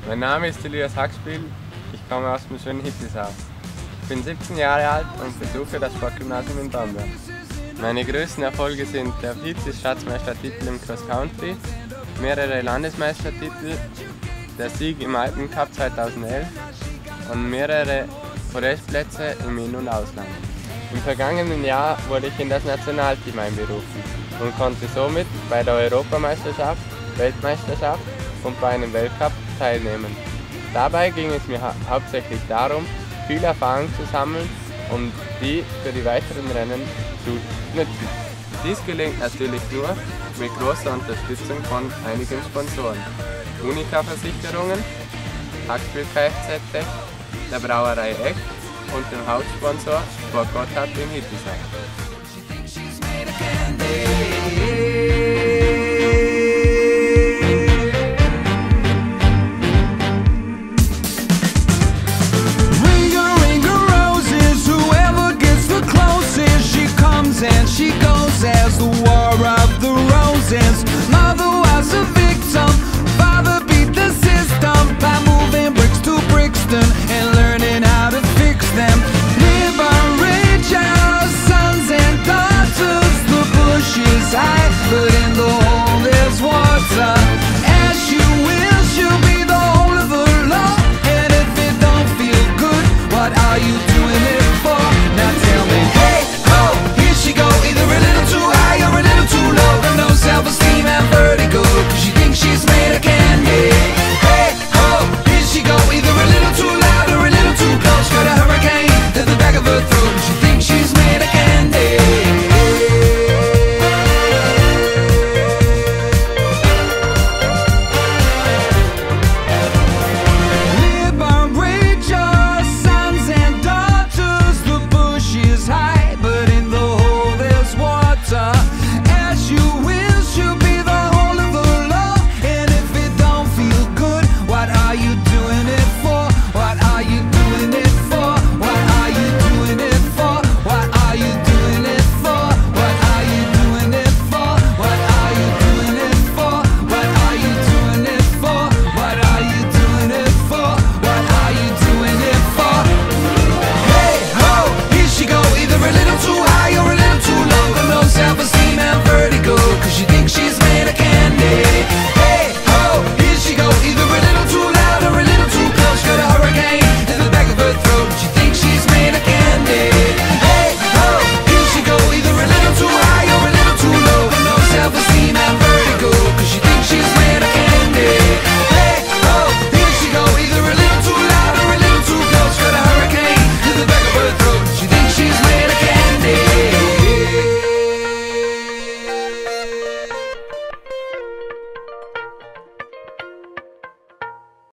Mein Name ist Elias Hackspiel, ich komme aus dem schönen Hittisau. Ich bin 17 Jahre alt und besuche das Sportgymnasium in Bamberg. Meine größten Erfolge sind der Vize-Schatzmeistertitel im Cross Country, mehrere Landesmeistertitel, der Sieg im Alpencup 2011 und mehrere Podestplätze im In- und Ausland. Im vergangenen Jahr wurde ich in das Nationalteam einberufen und konnte somit bei der Europameisterschaft, Weltmeisterschaft und bei einem Weltcup teilnehmen. Dabei ging es mir hauptsächlich darum, viel Erfahrung zu sammeln und die für die weiteren Rennen zu nutzen. Dies gelingt natürlich nur mit großer Unterstützung von einigen Sponsoren. Unica Versicherungen, Hackspiel Kfz, der Brauerei Eck und dem Hauptsponsor Sport Gotthard in Hittisau.